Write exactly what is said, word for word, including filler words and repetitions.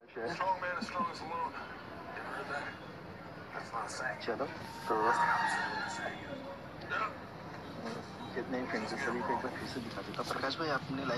Strong man is strongest alone. You ever heard that? That's not a saying. चलो तो Yeah. जितने friends हैं सभी को एक बार फिर से दिखा देता हूँ। प्रकाश भाई आपने